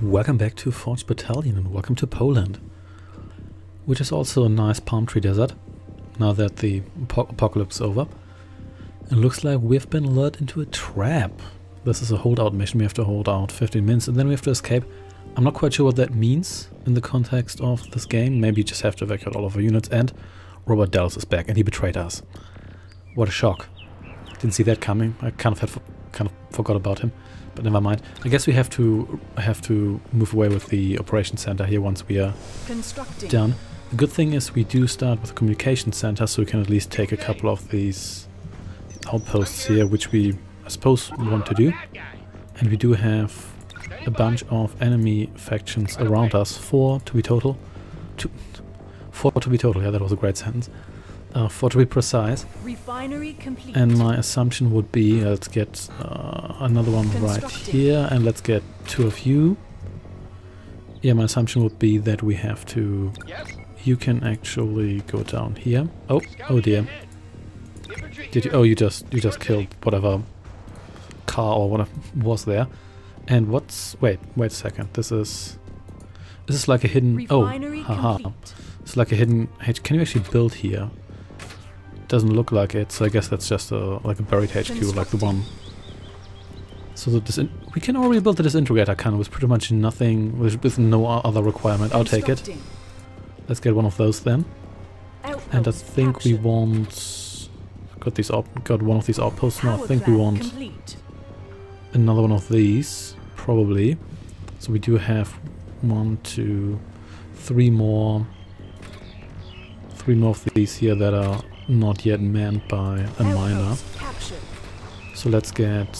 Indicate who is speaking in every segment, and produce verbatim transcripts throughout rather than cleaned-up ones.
Speaker 1: Welcome back to Forge Battalion and welcome to Poland, which is also a nice palm tree desert, now that the ap apocalypse is over. It looks like we've been lured into a trap. This is a holdout mission, we have to hold out fifteen minutes and then we have to escape. I'm not quite sure what that means in the context of this game. Maybe you just have to evacuate all of our units, and Robert Dallas is back and he betrayed us. What a shock. Didn't see that coming. I kind of had for kind of forgot about him. But never mind. I guess we have to have to move away with the operations center here once we are done. The good thing is we do start with the communication center, so we can at least take a couple of these outposts here, which we, I suppose, want to do. And we do have a bunch of enemy factions around us. Four to be total. Two, four to be total. Yeah, that was a great sentence. Uh, four to be precise. Refinery complete. And my assumption would be, uh, let's get uh, another one right here, and let's get two of you. Yeah, my assumption would be that we have to... You can actually go down here. Oh, oh dear. Did you? Oh, you just you just killed whatever car or whatever was there. And what's... Wait, wait a second. This is... This is like a hidden... Oh, haha. It's like a hidden... H. Can you actually build here? Doesn't look like it, so I guess that's just a like a buried H Q, like the one. So that this in we can already build the disintegrator cannon with pretty much nothing, with, with no other requirement. I'll take it. Let's get one of those then. And I think we want got these op got one of these outposts now. I think we want another one of these probably. So we do have one, two, three more, three more of these here that are not yet manned by a miner. So let's get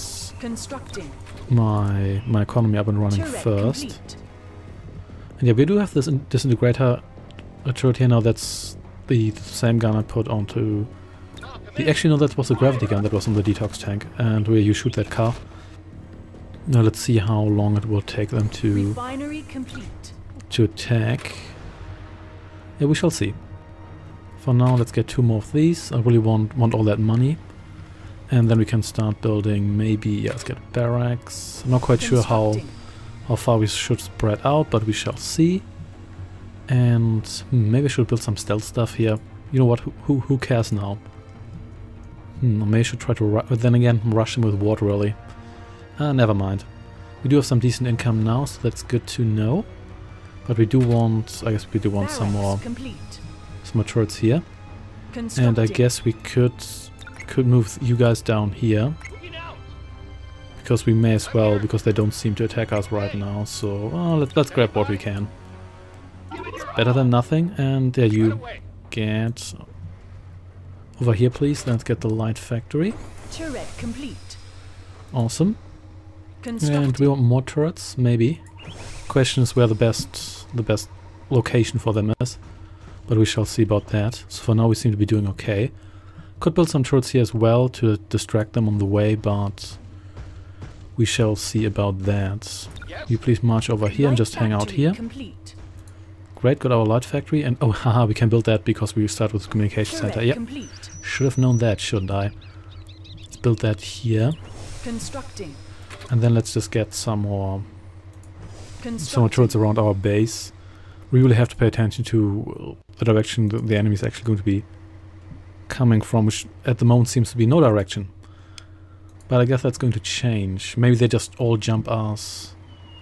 Speaker 1: my my economy up and running first. And yeah, we do have this in disintegrator turret here now. That's the, the same gun I put onto the... Actually, no, that was a gravity gun that was on the detox tank, and where you shoot that car. Now let's see how long it will take them to to attack. Yeah, we shall see. For now, let's get two more of these. I really want want all that money. And then we can start building maybe... Yeah, let's get barracks. I'm not quite sure how, how far we should spread out, but we shall see. And hmm, maybe I should build some stealth stuff here. You know what? Who, who, who cares now? Hmm, maybe I should try to... Ru but then again, rush him with water, really. Uh, never mind. We do have some decent income now, so that's good to know. But we do want... I guess we do want some more... Some more turrets here, and I guess we could could move you guys down here, because we may as well, because they don't seem to attack us right now. So well, let's let's grab what we can. It's better than nothing. And there you get over here, please. Let's get the light factory. Turret complete. Awesome. And we want more turrets, maybe. Question is where the best the best location for them is. But we shall see about that. So for now we seem to be doing okay. Could build some turrets here as well to distract them on the way, but we shall see about that. You please march over here and just hang out here. Great, got our light factory, and oh haha, we can build that because we start with the communication center. Yep. Should have known that, shouldn't I? Let's build that here. Constructing. And then let's just get some more some more turrets around our base. We really have to pay attention to the direction that the enemy is actually going to be coming from, which at the moment seems to be no direction. But I guess that's going to change. Maybe they just all jump us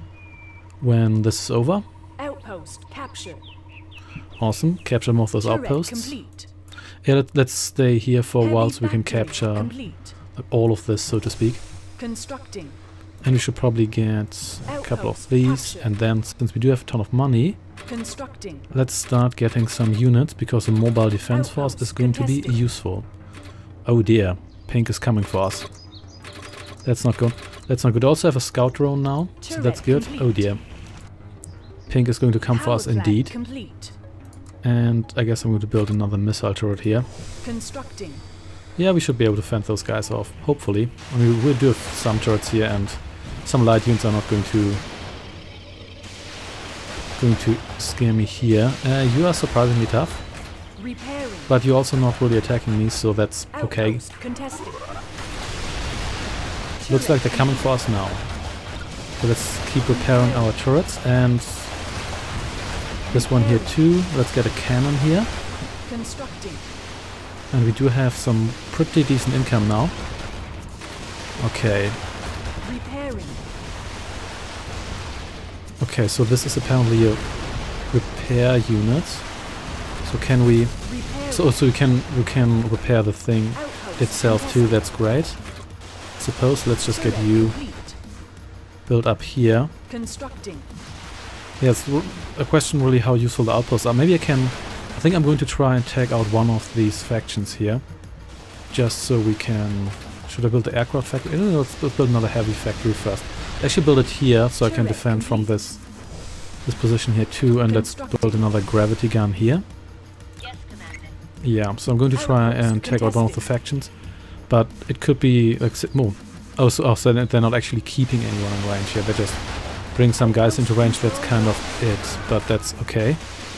Speaker 1: when this is over. Outpost captured. Awesome. Capture more of those Turret outposts. Complete. Yeah, let, let's stay here for Heavy a while so we can capture complete. all of this, so to speak. Constructing. And we should probably get a couple of these, captured. And then since we do have a ton of money, Constructing. let's start getting some units, because a mobile defense force is going contesting. to be useful. Oh dear, Pink is coming for us. That's not good. That's not good. Also have a scout drone now, Turret so that's good. Complete. Oh dear. Pink is going to come Power for us indeed. Complete. And I guess I'm going to build another missile turret here. Constructing. Yeah, we should be able to fend those guys off, hopefully. I mean, we do have some turrets here, and some light units are not going to going to scare me here. Uh, you are surprisingly tough, Repairing. but you're also not really attacking me, so that's okay. Looks like they're coming for us now. So let's keep repairing our turrets, and this one here too. Let's get a cannon here.
Speaker 2: Constructing.
Speaker 1: And we do have some pretty decent income now. Okay.
Speaker 2: Repairing.
Speaker 1: Okay, so this is apparently a repair unit. So can we...
Speaker 2: Repairing.
Speaker 1: So, so we can we can repair the thing itself too, that's great. Suppose let's just get you built up here.
Speaker 2: Constructing.
Speaker 1: Yes, a question really how useful the outposts are. Maybe I can... I think I'm going to try and take out one of these factions here. Just so we can... Should I build the aircraft factory? No, no, let's, let's build another heavy factory first. Actually build it here so I can defend from this this position here too, and let's build another gravity gun here. Yeah, so I'm going to try and take out one of the factions, but it could be like oh, oh, so, oh, so they're not actually keeping anyone in range here. They just bring some guys into range. That's kind of it, but that's okay.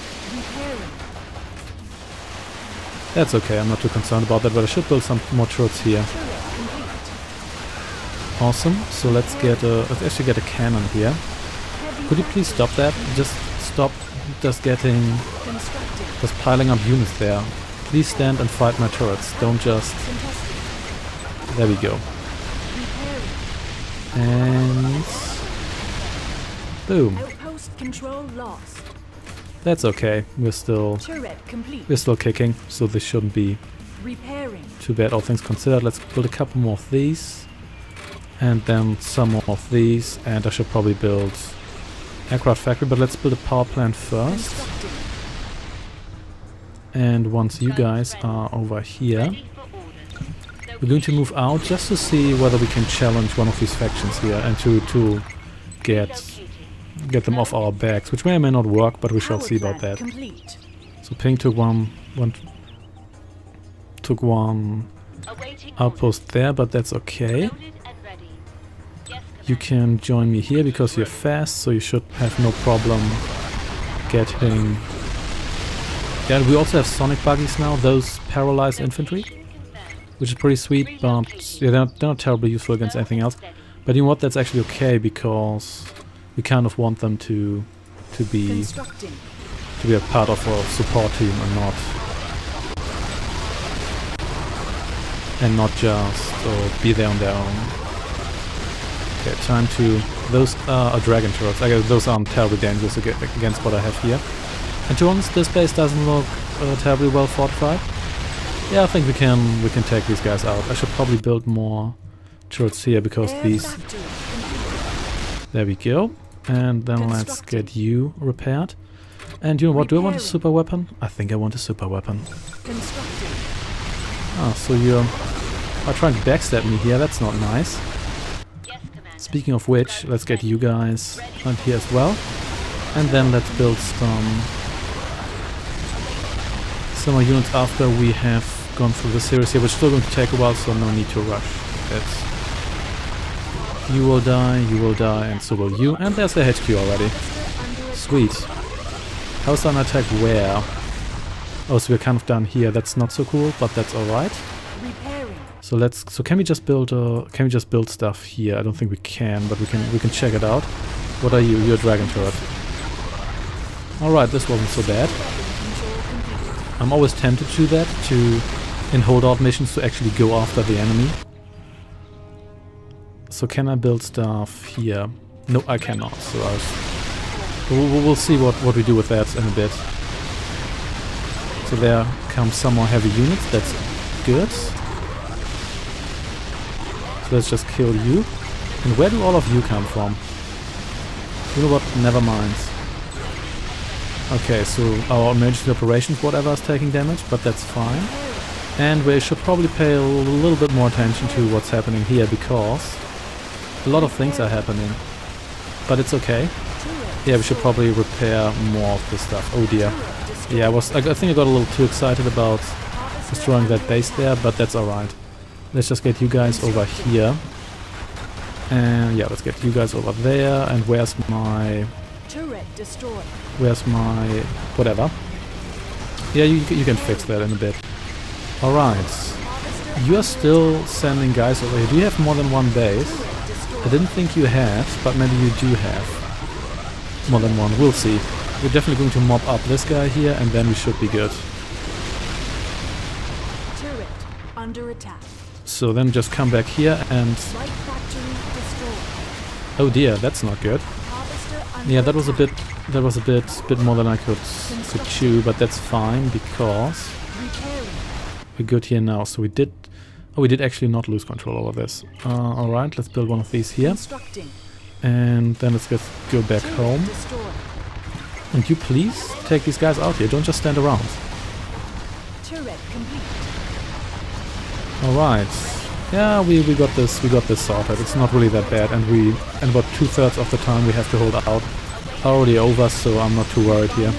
Speaker 1: That's okay. I'm not too concerned about that, but I should build some more turrets here. Awesome. So let's get a let's actually get a cannon here. Could you please stop that? Just stop. Just getting just piling up units there. Please stand and fight my turrets. Don't just... There we go. And... Boom.
Speaker 2: Outpost control lost.
Speaker 1: That's okay. We're still...
Speaker 2: Turret complete.
Speaker 1: We're still kicking, so this shouldn't be
Speaker 2: repairing.
Speaker 1: Too bad, all things considered. Let's build a couple more of these. And then some more of these. And I should probably build aircraft factory, but let's build a power plant first. And once you guys are over here, we're going to move out just to see whether we can challenge one of these factions here and to to get get them off our backs, which may or may not work, but we shall see about that. So Ping took one one took one outpost there, but that's okay. You can join me here because you're fast, so you should have no problem getting... Yeah, we also have sonic buggies now, those paralyzed infantry, which is pretty sweet, but yeah, they're not, they're not terribly useful against anything else. But you know what, that's actually okay, because we kind of want them to to be to be a part of our support team and not and not just uh, be there on their own. Okay, time to... Those uh, are dragon turrets. I guess those aren't terribly dangerous against what I have here. And to be honest, this base doesn't look uh, terribly well fortified. Yeah, I think we can we can take these guys out. I should probably build more turrets here because these... There we go. And then let's get you repaired. And you know what, do I want a super weapon? I think I want a super weapon. Ah, so you're are trying to backstab me here, that's not nice. Speaking of which, let's get you guys on here as well. And then let's build some some more units after we have gone through the series here, which is still going to take a while, so no need to rush. It's you will die, you will die, and so will you. And there's the H Q already. Sweet. How's an attack where? Oh, so we're kind of done here. That's not so cool, but that's alright. So let's. So can we just build? Uh, can we just build stuff here? I don't think we can, but we can. We can check it out. What are you? You're a dragon turret. All right, this wasn't so bad. I'm always tempted to do that, to in holdout missions, to actually go after the enemy. So can I build stuff here? No, I cannot. So I was, we'll, we'll see what what we do with that in a bit. So there come some more heavy units. That's good. Let's just kill you. And where do all of you come from? You know what? Never mind. Okay, so our emergency operations, whatever, is taking damage, but that's fine. And we should probably pay a little bit more attention to what's happening here, because a lot of things are happening. But it's okay. Yeah, we should probably repair more of this stuff. Oh dear. Yeah, I was. I, I think I got a little too excited about destroying that base there, but that's alright. Let's just get you guys over here. And yeah, let's get you guys over there. And where's my...
Speaker 2: Turret destroyed.
Speaker 1: Where's my... whatever. Yeah, you, you can fix that in a bit. Alright. You are still sending guys over here. Do you have more than one base? I didn't think you had, but maybe you do have more than one. We'll see. We're definitely going to mop up this guy here, and then we should be good.
Speaker 2: Turret under attack.
Speaker 1: So then just come back here and...
Speaker 2: Light factory destroyed.
Speaker 1: Oh dear, that's not good.
Speaker 2: Harvester under
Speaker 1: Yeah, that was a
Speaker 2: attack.
Speaker 1: bit... That was a bit, bit more than I could, could chew, but that's fine, because
Speaker 2: Repairing.
Speaker 1: we're good here now. So we did... Oh, we did actually not lose control over this. Uh, Alright, let's build one of these here.
Speaker 2: Constructing.
Speaker 1: And then let's just go back
Speaker 2: Turret
Speaker 1: home.
Speaker 2: destroyed.
Speaker 1: And you please take these guys out here, don't just stand around.
Speaker 2: Turret complete.
Speaker 1: Alright. Yeah, we, we got this we got this sorted. It's not really that bad, and we and about two thirds of the time we have to hold out. Already over, so I'm not too worried here.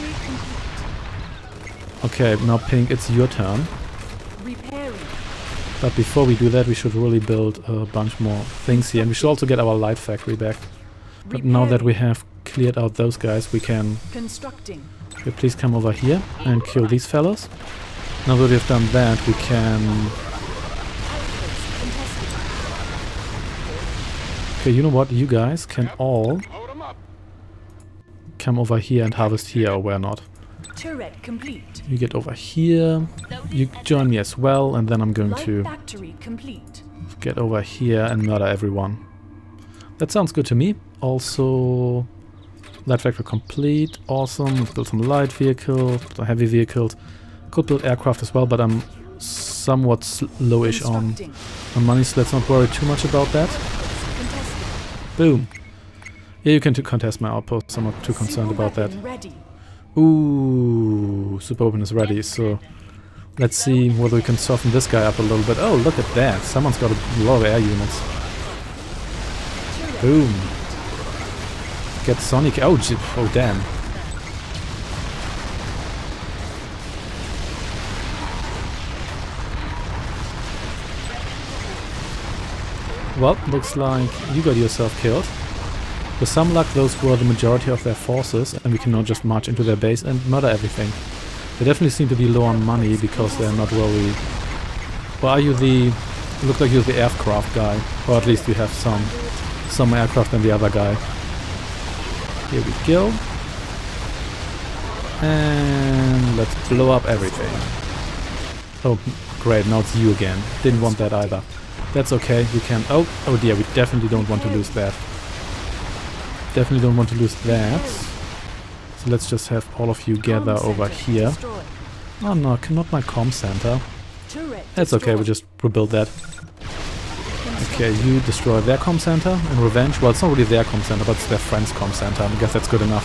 Speaker 1: Okay, now Pink, it's your turn.
Speaker 2: Repairing.
Speaker 1: But before we do that, we should really build a bunch more things here, and we should also get our light factory back. But now that we have cleared out those guys, we can...
Speaker 2: Constructing.
Speaker 1: Okay, please come over here and kill these fellas. Now that we've done that, we can...
Speaker 2: Outpost contested.
Speaker 1: Okay, you know what? You guys can all come over here and harvest here, or where not.
Speaker 2: Turret complete.
Speaker 1: You get over here. You join me as well, and then I'm going
Speaker 2: Light
Speaker 1: to
Speaker 2: factory complete.
Speaker 1: get over here and murder everyone. That sounds good to me. Also, light factory complete. Awesome. Let's build some light vehicles, some heavy vehicles. Could build aircraft as well, but I'm somewhat lowish on,
Speaker 2: Constructing.
Speaker 1: on money, so let's not worry too much about that.
Speaker 2: Contested.
Speaker 1: Boom. Yeah, you can t contest my outposts. I'm not too concerned
Speaker 2: Super
Speaker 1: about that.
Speaker 2: weapon ready.
Speaker 1: Ooh, super open is ready, so let's see whether we can soften this guy up a little bit. Oh, look at that. Someone's got a lot of air units.
Speaker 2: Turret.
Speaker 1: Boom. Get Sonic. Oh, gee, oh damn. Well, looks like you got yourself killed. With some luck, those were the majority of their forces, and we can now just march into their base and murder everything. They definitely seem to be low on money because they're not really... Well, are you the... Look like you're the aircraft guy, or at least you have some some aircraft than the other guy. Here we go. And let's blow up everything. Oh, great, now it's you again. Didn't want that either. That's okay, we can... Oh, oh dear, we definitely don't want to lose that. Definitely don't want to lose that. So let's just have all of you gather
Speaker 2: Comm
Speaker 1: over
Speaker 2: center
Speaker 1: here.
Speaker 2: destroyed.
Speaker 1: Oh no, not my comm center.
Speaker 2: Turret
Speaker 1: That's okay, we'll
Speaker 2: destroyed.
Speaker 1: just rebuild that. Okay, you destroy their comm center and revenge. Well, it's not really their comm center, but it's their friend's comm center. I guess that's good enough.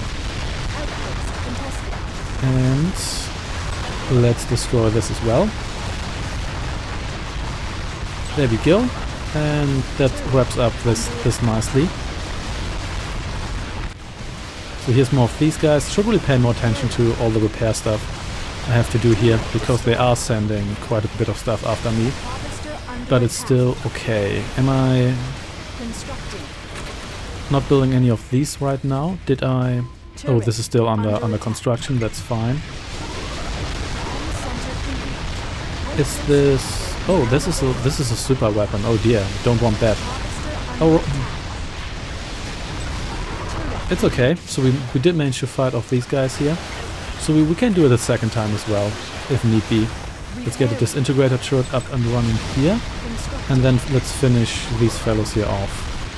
Speaker 2: Outpost contested.
Speaker 1: And let's destroy this as well. There we go. And that wraps up this, this nicely. So here's more of these guys. Should really pay more attention to all the repair stuff I have to do here, because they are sending quite a bit of stuff after me.
Speaker 2: Harvester under
Speaker 1: But it's
Speaker 2: attack.
Speaker 1: still okay. Am I
Speaker 2: Constructing.
Speaker 1: not building any of these right now? Did I? Oh,
Speaker 2: Turret
Speaker 1: this is still under
Speaker 2: under
Speaker 1: under
Speaker 2: attack.
Speaker 1: construction. That's fine.
Speaker 2: Comm center complete.
Speaker 1: Is this? Oh, this is a this is a super weapon. Oh dear, don't want that.
Speaker 2: Harvester
Speaker 1: Oh,
Speaker 2: under attack. Turret
Speaker 1: it's okay. So we we did manage to fight off these guys here. So we, we can do it a second time as well, if need be. Let's get a
Speaker 2: repairing.
Speaker 1: disintegrator turret up and running here,
Speaker 2: Constructing.
Speaker 1: and then let's finish these fellows here off.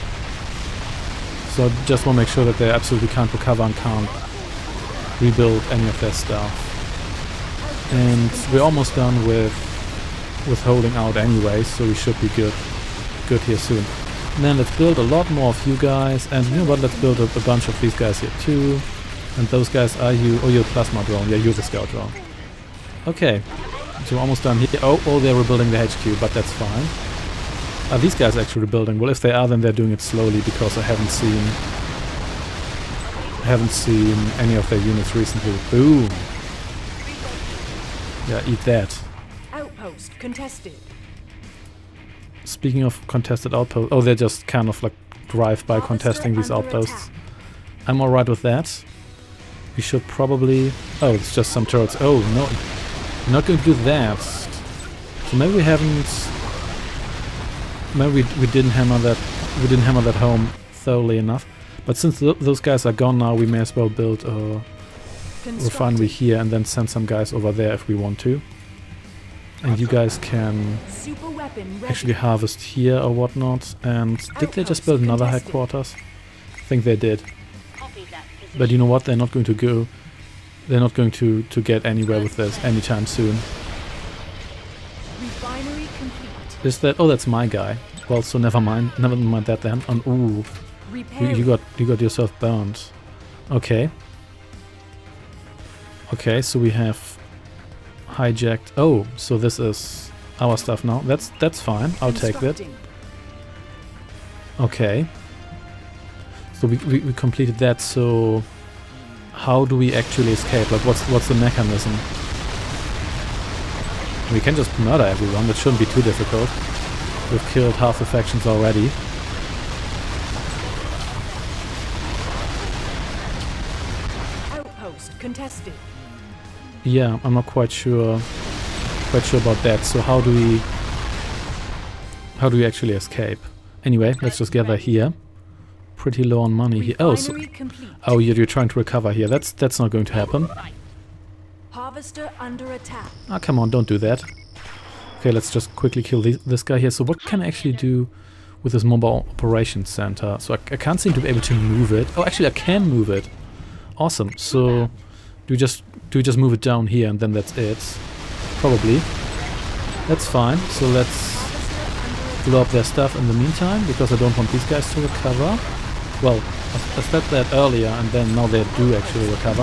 Speaker 1: So just want to make sure that they absolutely can't recover and can't rebuild any of their stuff. And we're almost done with with holding out anyway, so we should be good good here soon. And then let's build a lot more of you guys, and you know what, let's build a, a bunch of these guys here too. And those guys are you, oh, you're a plasma drone, yeah, you're the scout drone. Okay, so we're almost done here. Oh, oh, they're rebuilding the H Q, but that's fine. Are these guys actually rebuilding? Well, if they are, then they're doing it slowly, because I haven't seen haven't seen any of their units recently. Boom! Yeah, eat that.
Speaker 2: Outpost contested.
Speaker 1: Speaking of contested outposts, oh, they're just kind of like drive-by
Speaker 2: Harvester
Speaker 1: contesting these
Speaker 2: under
Speaker 1: outposts.
Speaker 2: attack.
Speaker 1: I'm alright with that. We should probably... Oh, it's just some turrets. Oh, no. We're not going to do that. So maybe we haven't... Maybe we, we didn't hammer that we didn't hammer that home thoroughly enough. But since th those guys are gone now, we may as well build a refinery here and then send some guys over there if we want to. And you guys can actually harvest here or whatnot. And did they just build another headquarters? I think they did. But you know what? They're not going to go. They're not going to to get anywhere with this anytime soon.
Speaker 2: Refinery complete.
Speaker 1: Is that? Oh, that's my guy. Well, so never mind. Never mind that then. And ooh, you, you got you got yourself burned. Okay. Okay, so we have hijacked. Oh, so this is our stuff now. That's that's fine. I'll take that. Okay. So we, we we completed that. So how do we actually escape? Like, what's what's the mechanism? We can just murder everyone. That shouldn't be too difficult. We've killed half the factions already.
Speaker 2: Outpost contested.
Speaker 1: Yeah, I'm not quite sure quite sure about that. So how do we how do we actually escape? Anyway, let's just gather here. Pretty low on money here. Oh, so, oh, you're, you're trying to recover here. That's that's not going to happen.
Speaker 2: Harvester under attack.
Speaker 1: Ah, come on, don't do that. Okay, let's just quickly kill this, this guy here. So what can I actually do with this mobile operations center? So I, I can't seem to be able to move it. Oh, actually I can move it. Awesome. So do we just do we just move it down here and then that's it? Probably. That's fine. So let's blow up their stuff in the meantime, because I don't want these guys to recover. Well, I, I said that earlier, and then now they do actually recover.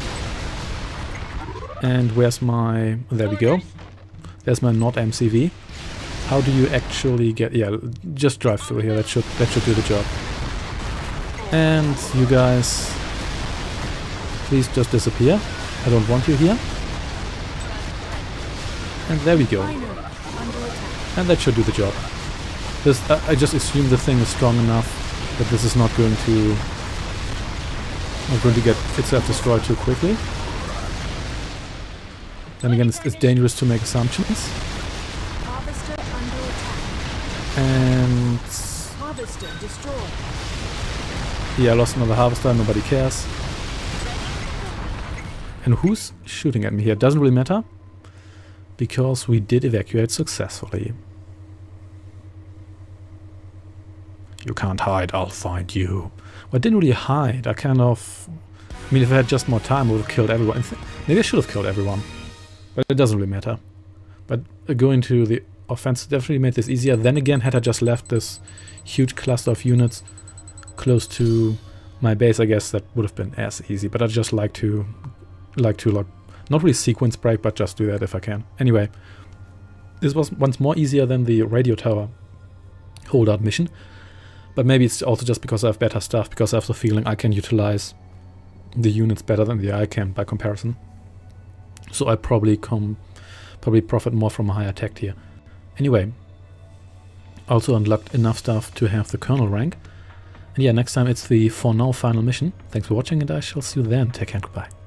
Speaker 1: And where's my... There we go. There's my not M C V. How do you actually get... Yeah, just drive through here. That should that should do the job. And you guys, please just disappear. I don't want you here. And there we go. And that should do the job. This, uh, I just assume the thing is strong enough that this is not going to not going to get itself destroyed too quickly. Then again, it's, it's dangerous to make assumptions.
Speaker 2: Harvester under attack.
Speaker 1: And
Speaker 2: Harvester destroyed.
Speaker 1: yeah, I lost another harvester. Nobody cares. And who's shooting at me here? Doesn't really matter, because we did evacuate successfully. You can't hide, I'll find you. Well, I didn't really hide. I kind of... I mean, if I had just more time, I would have killed everyone. Maybe I should have killed everyone. But it doesn't really matter. But uh, going to the offense definitely made this easier. Then again, had I just left this huge cluster of units close to my base, I guess that would have been as easy. But I just like to... like to, like, not really sequence break, but just do that if I can. Anyway, this was once more easier than the radio tower holdout mission. But maybe it's also just because I have better stuff, because I have the feeling I can utilize the units better than the I can by comparison. So I probably come, probably profit more from a higher tech here. Anyway, also unlocked enough stuff to have the colonel rank. And yeah, next time it's the for now final mission. Thanks for watching, and I shall see you then. Take care, goodbye.